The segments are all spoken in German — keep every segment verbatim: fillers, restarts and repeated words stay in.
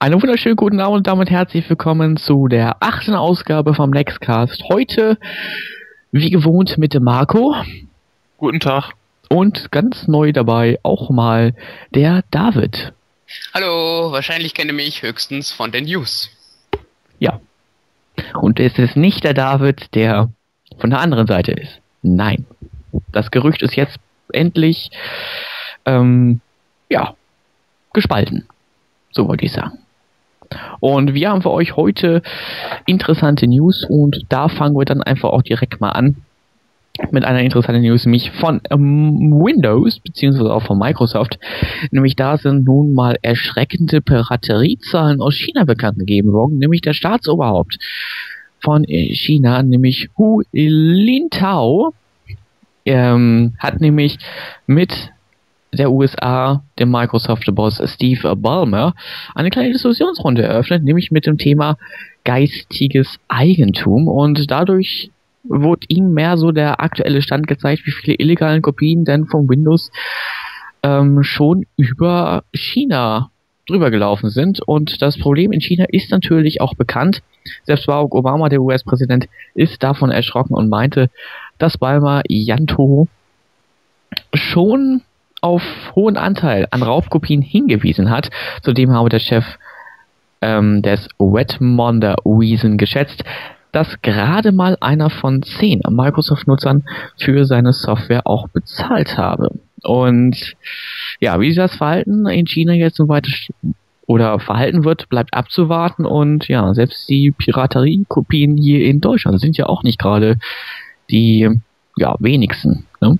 Einen wunderschönen guten Abend und damit herzlich willkommen zu der achten Ausgabe vom Nextcast. Heute, wie gewohnt, mit dem Marco. Guten Tag. Und ganz neu dabei auch mal der David. Hallo, wahrscheinlich kennt ihr mich höchstens von den News. Ja. Und es ist nicht der David, der von der anderen Seite ist. Nein. Das Gerücht ist jetzt endlich, ähm, ja, gespalten. So wollte ich sagen. Und wir haben für euch heute interessante News und da fangen wir dann einfach auch direkt mal an mit einer interessanten News, nämlich von ähm, Windows, beziehungsweise auch von Microsoft. Nämlich da sind nun mal erschreckende Pirateriezahlen aus China bekannt gegeben worden, nämlich der Staatsoberhaupt von China, nämlich Hu Jintao, ähm, hat nämlich mit der U S A, dem Microsoft-Boss Steve Ballmer, eine kleine Diskussionsrunde eröffnet, nämlich mit dem Thema geistiges Eigentum, und dadurch wurde ihm mehr so der aktuelle Stand gezeigt, wie viele illegalen Kopien denn von Windows ähm, schon über China drüber gelaufen sind. Und das Problem in China ist natürlich auch bekannt. Selbst Barack Obama, der U S-Präsident, ist davon erschrocken und meinte, dass Ballmer Jintao schon auf hohen Anteil an Raubkopien hingewiesen hat. Zudem habe der Chef ähm, des Wetmonder Reason geschätzt, dass gerade mal einer von zehn Microsoft-Nutzern für seine Software auch bezahlt habe. Und ja, wie sich das Verhalten in China jetzt so weiter oder verhalten wird, bleibt abzuwarten. Und ja, selbst die Piraterie-Kopien hier in Deutschland sind ja auch nicht gerade die ja wenigsten, ne?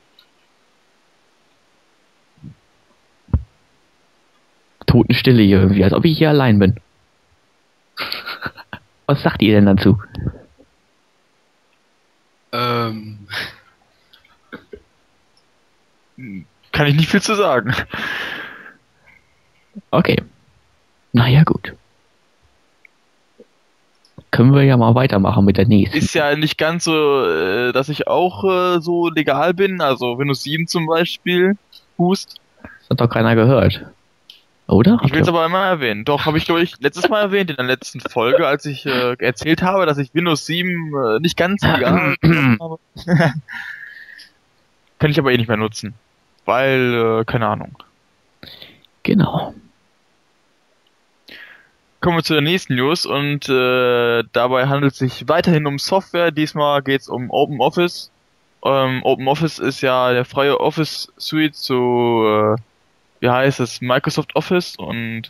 Totenstille hier irgendwie, als ob ich hier allein bin. Was sagt ihr denn dazu? Ähm. Kann ich nicht viel zu sagen. Okay. Naja, gut. Können wir ja mal weitermachen mit der nächsten. Ist ja nicht ganz so, äh, dass ich auch äh, so legal bin, also Windows sieben zum Beispiel, Hust. Das hat doch keiner gehört. Oder? Ich will es aber immer erwähnen. Doch, habe ich glaube ich letztes Mal erwähnt in der letzten Folge, als ich äh, erzählt habe, dass ich Windows sieben äh, nicht ganz legal habe. Kann ich aber eh nicht mehr nutzen. Weil, äh, keine Ahnung. Genau. Kommen wir zu der nächsten News und äh, dabei handelt es sich weiterhin um Software. Diesmal geht es um OpenOffice. Ähm, OpenOffice ist ja der freie Office Suite zu, äh, wie heißt es, Microsoft Office, und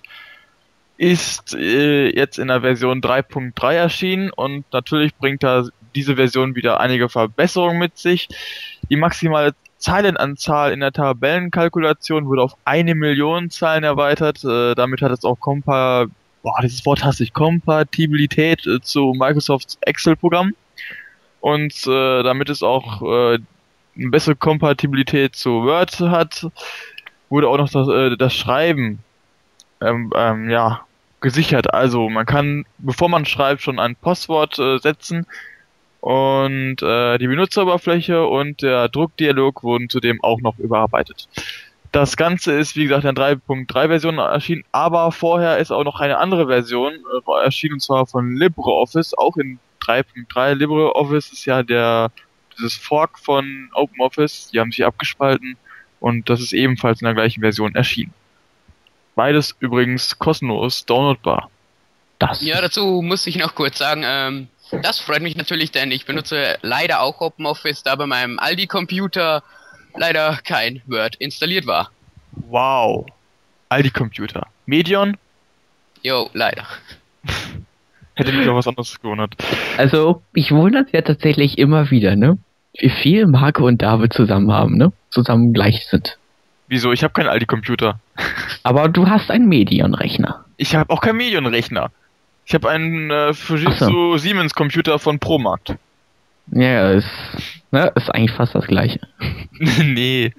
ist äh, jetzt in der Version drei Punkt drei erschienen, und natürlich bringt da diese Version wieder einige Verbesserungen mit sich. Die maximale Zeilenanzahl in der Tabellenkalkulation wurde auf eine Million Zeilen erweitert. Äh, damit hat es auch Kompa Boah, dieses Wort hasse ich, Kompatibilität äh, zu Microsofts Excel-Programm, und äh, damit es auch äh, eine bessere Kompatibilität zu Word hat, wurde auch noch das, äh, das Schreiben ähm, ähm, ja, gesichert. Also man kann, bevor man schreibt, schon ein Postwort äh, setzen, und äh, die Benutzeroberfläche und der Druckdialog wurden zudem auch noch überarbeitet. Das Ganze ist, wie gesagt, in der drei Punkt drei Version erschienen, aber vorher ist auch noch eine andere Version äh, erschienen, und zwar von LibreOffice, auch in drei Punkt drei. LibreOffice ist ja der dieses Fork von OpenOffice, die haben sich abgespalten, und das ist ebenfalls in der gleichen Version erschienen. Beides übrigens kostenlos downloadbar. Das. Ja, dazu muss ich noch kurz sagen, ähm, das freut mich natürlich, denn ich benutze leider auch OpenOffice, da bei meinem Aldi-Computer leider kein Word installiert war. Wow. Aldi-Computer. Medion? Jo, leider. Hätte mich auch was anderes gewundert. Also, ich wundere es ja tatsächlich immer wieder, ne? Wie viel Marco und David zusammen haben, ne? Zusammen gleich sind. Wieso? Ich habe keinen Aldi-Computer. Aber du hast einen Medion-Rechner. Ich habe auch keinen Medion-Rechner. Ich habe einen äh, Fujitsu so. Siemens-Computer von Promarkt. Ja, ist, ne, ist eigentlich fast das Gleiche. Nee.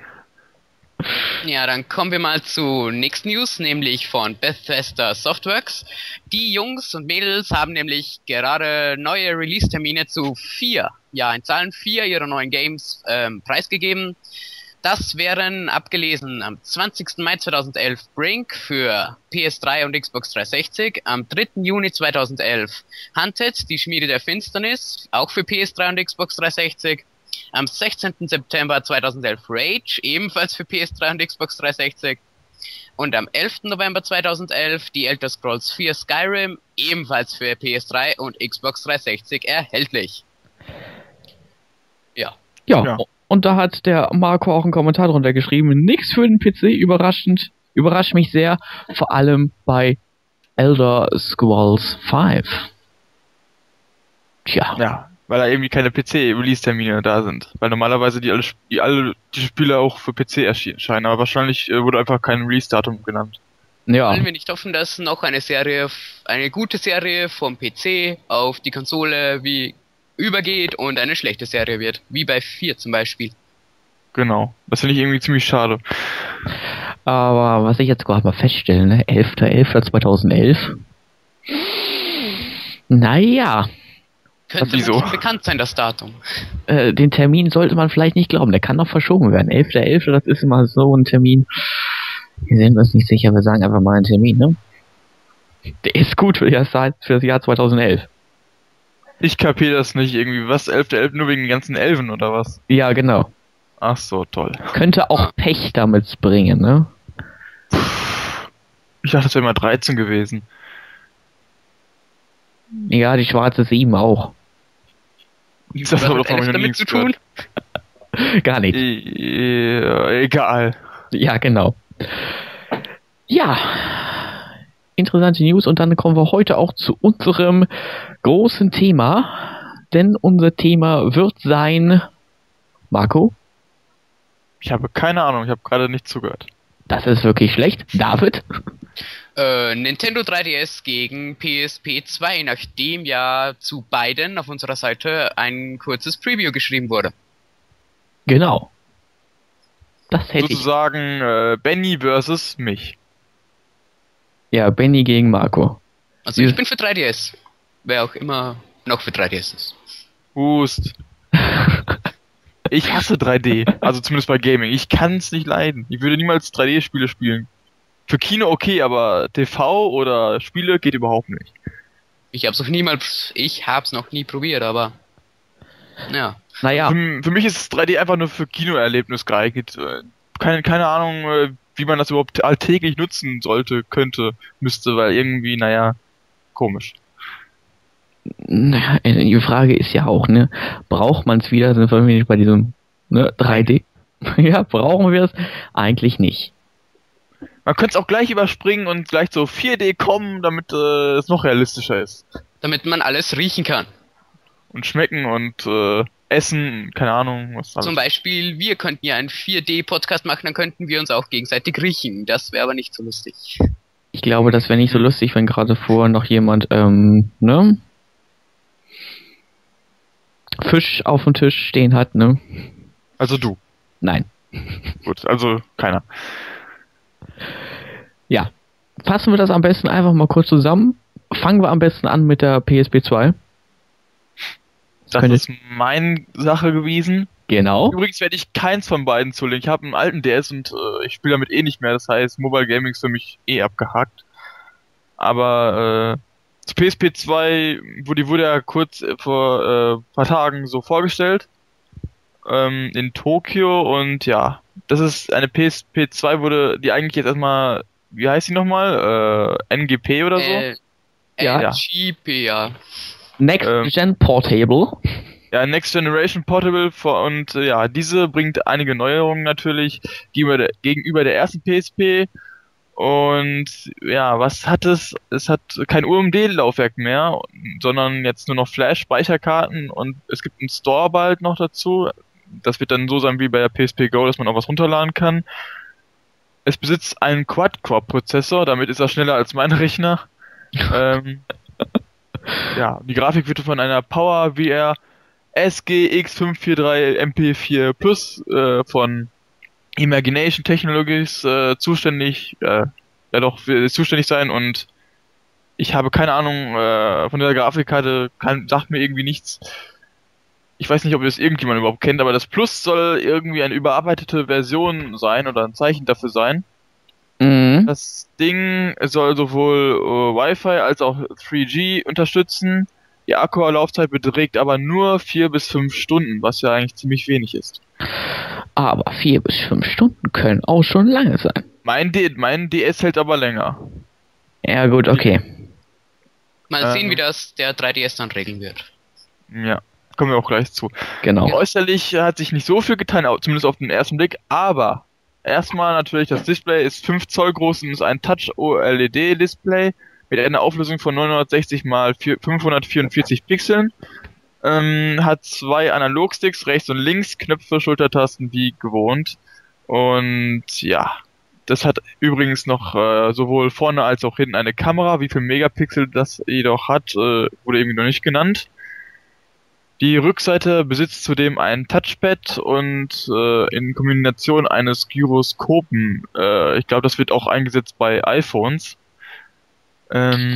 Ja, dann kommen wir mal zu nächsten News, nämlich von Bethesda Softworks. Die Jungs und Mädels haben nämlich gerade neue Release-Termine zu vier, ja, in Zahlen vier ihrer neuen Games ähm, preisgegeben. Das wären abgelesen am zwanzigsten Mai zweitausendelf Brink für P S drei und Xbox dreihundertsechzig, am dritten Juni zweitausendelf Hunted, die Schmiede der Finsternis, auch für P S drei und Xbox dreihundertsechzig, am sechzehnten September zweitausendelf Rage, ebenfalls für P S drei und Xbox dreihundertsechzig, und am elften November zweitausendelf die Elder Scrolls vier Skyrim, ebenfalls für P S drei und Xbox dreihundertsechzig erhältlich. Ja. Ja, Ja. und da hat der Marco auch einen Kommentar drunter geschrieben. Nix für den P C, überraschend. Überrascht mich sehr, vor allem bei Elder Scrolls fünf. Tja. Ja, weil da irgendwie keine P C-Release-Termine da sind. Weil normalerweise die alle, Sp- die alle die Spiele auch für P C erscheinen, aber wahrscheinlich äh, wurde einfach kein Release-Datum genannt. Ja. Wollen wir nicht hoffen, dass noch eine Serie, eine gute Serie vom P C auf die Konsole wie übergeht und eine schlechte Serie wird, wie bei vier zum Beispiel. Genau. Das finde ich irgendwie ziemlich schade. Aber was ich jetzt gerade mal feststelle, ne? elfter elfter zweitausendelf. Naja, Könnte Wieso? nicht bekannt sein, das Datum. äh, den Termin sollte man vielleicht nicht glauben. Der kann noch verschoben werden. elfter elfter, das ist immer so ein Termin. Wir sind uns nicht sicher, wir sagen einfach mal einen Termin, ne? Der ist gut für das Jahr, für das Jahr zweitausendelf. Ich kapiere das nicht irgendwie. Was, elfter elfter nur wegen den ganzen Elfen oder was? Ja, genau. Ach so, toll. Könnte auch Pech damit bringen, ne? Ich dachte, das wäre mal dreizehn gewesen. Ja, die schwarze sieben auch. Das Was habe hat doch noch elf nie damit zu gehört. tun? Gar nicht. Äh, egal. Ja, genau. Ja, interessante News, und dann kommen wir heute auch zu unserem großen Thema, denn unser Thema wird sein, Marco, Ich habe keine Ahnung, ich habe gerade nicht zugehört. das ist wirklich schlecht, David, Äh, Nintendo drei D S gegen P S P zwei, nachdem ja zu beiden auf unserer Seite ein kurzes Preview geschrieben wurde. genau, das hätte ich, Sozusagen äh, Benny versus mich. ja, Benny gegen Marco. Also ich Dieses- bin für drei D S. Wer auch immer noch für drei D S ist. Hust. Ich hasse drei D, also zumindest bei Gaming. Ich kann es nicht leiden. Ich würde niemals drei D-Spiele spielen. Für Kino okay, aber T V oder Spiele geht überhaupt nicht. Ich hab's noch niemals, ich hab's noch nie probiert, aber ja. Naja, Für, für mich ist drei D einfach nur für Kinoerlebnis geeignet. Äh, Keine, keine Ahnung, äh, wie man das überhaupt alltäglich nutzen sollte, könnte, müsste, weil irgendwie, naja, komisch. naja, die Frage ist ja auch, ne, braucht man es wieder, sind wir nicht bei diesem, ne, drei D? Ja, brauchen wir es? Eigentlich nicht. Man könnte es auch gleich überspringen und gleich zu vier D kommen, damit äh, es noch realistischer ist. Damit man alles riechen kann. Und schmecken und äh, essen, keine Ahnung, was alles. Zum Beispiel, wir könnten ja einen vier D-Podcast machen, dann könnten wir uns auch gegenseitig riechen. Das wäre aber nicht so lustig. Ich glaube, das wäre nicht so lustig, wenn gerade vorher noch jemand, ähm, ne, Fisch auf dem Tisch stehen hat, ne? Also du. Nein. Gut, also keiner. Ja. Fassen wir das am besten einfach mal kurz zusammen. Fangen wir am besten an mit der P S P zwei. Das Könnte- ist meine Sache gewesen. Genau. Übrigens werde ich keins von beiden zulegen. Ich habe einen alten D S und äh, ich spiele damit eh nicht mehr. Das heißt, Mobile Gaming ist für mich eh abgehakt. Aber äh, zu P S P zwei, wo die wurde ja kurz äh, vor äh, paar Tagen so vorgestellt. Ähm, in Tokio, und ja, das ist eine P S P zwei, wurde die eigentlich jetzt erstmal, wie heißt die nochmal? Äh, N G P oder so? Äh, Ja. N G P, ja. Next Ähm. Gen Portable. Ja, Next Generation Portable for, und äh, ja, diese bringt einige Neuerungen natürlich gegenüber der, gegenüber der ersten P S P. Und ja, was hat es? Es hat kein U M D-Laufwerk mehr, sondern jetzt nur noch Flash-Speicherkarten, und es gibt einen Store bald noch dazu. Das wird dann so sein wie bei der P S P Go, dass man auch was runterladen kann. Es besitzt einen Quad-Core-Prozessor, damit ist er schneller als mein Rechner. ähm, ja, die Grafik wird von einer Power V R S G X fünf vier drei M P vier Plus äh, von Imagination Technologies äh, zuständig, äh, ja doch, will zuständig sein, und ich habe keine Ahnung äh, von der Grafikkarte, kann, sagt mir irgendwie nichts. ich weiß nicht, ob das irgendjemand überhaupt kennt, aber das Plus soll irgendwie eine überarbeitete Version sein oder ein Zeichen dafür sein. Mhm. Das Ding soll sowohl äh, Wi-Fi als auch drei G unterstützen. Die Akkulaufzeit beträgt aber nur vier bis fünf Stunden, was ja eigentlich ziemlich wenig ist. Aber vier bis fünf Stunden können auch schon lange sein. Mein, D mein D S hält aber länger. Ja gut, okay. Mal Ähm. sehen, wie das der drei D S dann regeln wird. Ja, kommen wir auch gleich zu. Genau. Äußerlich hat sich nicht so viel getan, au- zumindest auf den ersten Blick, aber erstmal natürlich das Display ist fünf Zoll groß und ist ein Touch-O L E D-Display mit einer Auflösung von neunhundertsechzig mal fünfhundertvierundvierzig Pixeln. Ähm, hat zwei Analogsticks, rechts und links, Knöpfe, Schultertasten wie gewohnt. Und ja, das hat übrigens noch äh, sowohl vorne als auch hinten eine Kamera. Wie viel Megapixel das jedoch hat, äh, wurde irgendwie noch nicht genannt. Die Rückseite besitzt zudem ein Touchpad und äh, in Kombination eines Gyroskopen. Äh, ich glaube, das wird auch eingesetzt bei iPhones. Ähm,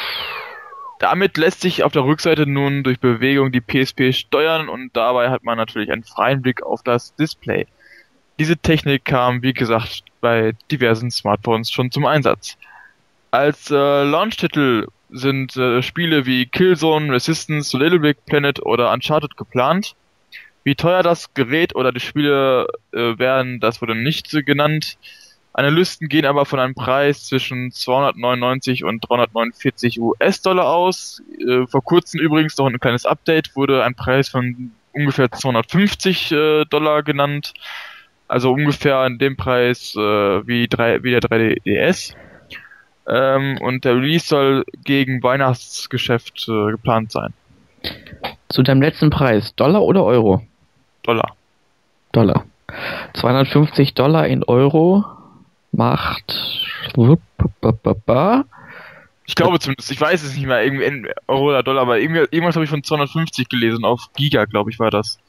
damit lässt sich auf der Rückseite nun durch Bewegung die P S P steuern und dabei hat man natürlich einen freien Blick auf das Display. Diese Technik kam, wie gesagt, bei diversen Smartphones schon zum Einsatz. Als äh, Launch-Titel sind äh, Spiele wie Killzone, Resistance, Little Big Planet oder Uncharted geplant. Wie teuer das Gerät oder die Spiele äh, werden, das wurde nicht äh, genannt. Analysten gehen aber von einem Preis zwischen zweihundertneunundneunzig und dreihundertneunundvierzig US-Dollar aus. Äh, vor kurzem übrigens noch ein kleines Update, wurde ein Preis von ungefähr zweihundertfünfzig äh, Dollar genannt. Also ungefähr in dem Preis äh, wie, drei, wie der drei D S. Ähm, und der Release soll gegen Weihnachtsgeschäft äh, geplant sein. Zu deinem letzten Preis, Dollar oder Euro? Dollar. Dollar. zweihundertfünfzig Dollar in Euro macht... Ich glaube zumindest, ich weiß es nicht mehr, irgendwie in Euro oder Dollar, aber irgendwie, irgendwas habe ich von zweihundertfünfzig gelesen, auf Giga, glaube ich, war das.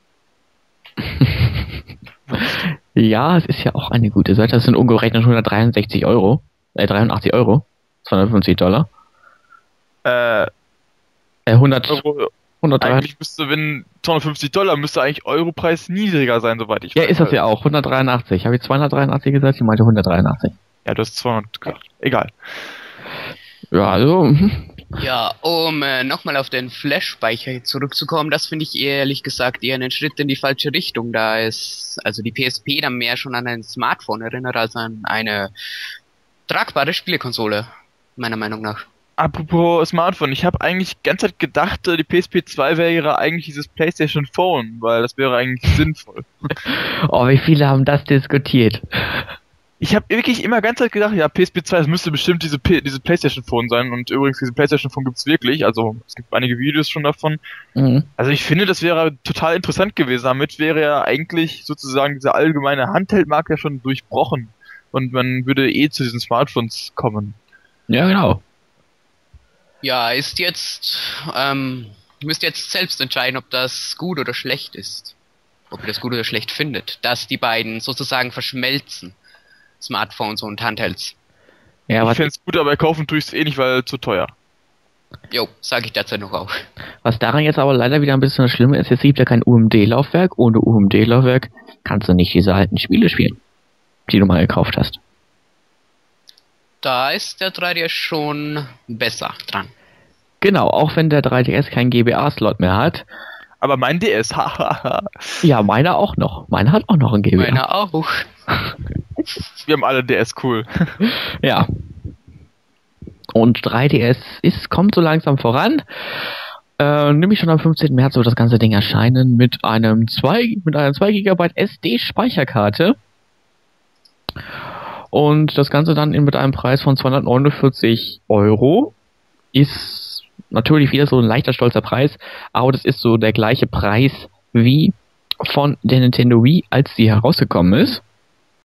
Ja, es ist ja auch eine gute Seite. Das sind umgerechnet hundertdreiundsechzig Euro. Äh, dreiundachtzig Euro. zweihundertfünfzig Dollar. Äh, Äh, hundert, Euro, hundertdrei. eigentlich müsste, wenn zweihundertfünfzig Dollar, müsste eigentlich Europreis niedriger sein, soweit ich Ja, weiß. ist das ja auch. hundertdreiundachtzig. Habe ich zweihundertdreiundachtzig gesagt? Ich meinte hundertdreiundachtzig. Ja, du hast zweihundert gesagt. Egal. Ja, also... mhm. Ja, um äh, nochmal auf den Flash-Speicher zurückzukommen, das finde ich ehrlich gesagt eher einen Schritt in die falsche Richtung, da es also die P S P dann mehr schon an ein Smartphone erinnert als an eine tragbare Spielekonsole, meiner Meinung nach. Apropos Smartphone, ich habe eigentlich die ganze Zeit gedacht, äh, die P S P zwei wäre eigentlich dieses PlayStation Phone, weil das wäre eigentlich sinnvoll. Oh, wie viele haben das diskutiert? Ich habe wirklich immer ganz Zeit gedacht, ja, P S P zwei, das müsste bestimmt diese, P diese PlayStation Phone sein. Und übrigens, diese PlayStation Phone gibt's wirklich. Also, es gibt einige Videos schon davon. Mhm. Also, ich finde, das wäre total interessant gewesen. Damit wäre ja eigentlich sozusagen dieser allgemeine Handheld-Markt ja schon durchbrochen. Und man würde eh zu diesen Smartphones kommen. Ja, genau. Ja, ist jetzt, ähm, ihr müsst jetzt selbst entscheiden, ob das gut oder schlecht ist. Ob ihr das gut oder schlecht findet, dass die beiden sozusagen verschmelzen. Smartphones und Handhelds. Ja, Ich was, fände es gut, aber kaufen tue ich es eh nicht, weil zu teuer. Jo, sag ich derzeit noch auch. was daran jetzt aber leider wieder ein bisschen das Schlimme ist, jetzt gibt ja kein U M D-Laufwerk. Ohne U M D-Laufwerk kannst du nicht diese alten Spiele spielen, die du mal gekauft hast. Da ist der drei D S schon besser dran. Genau, auch wenn der drei D S keinen G B A-Slot mehr hat. Aber mein D S, hahaha. Ja, meiner auch noch. Meiner hat auch noch einen G B A. Meiner auch. Wir haben alle D S, cool. Ja. Und drei D S ist, kommt so langsam voran. Äh, nämlich schon am fünfzehnten März wird das ganze Ding erscheinen mit einem zwei, mit einer zwei Gigabyte S D-Speicherkarte. Und das Ganze dann mit einem Preis von zweihundertneunundvierzig Euro. Ist natürlich wieder so ein leichter, stolzer Preis, aber das ist so der gleiche Preis wie von der Nintendo Wii, als sie herausgekommen ist.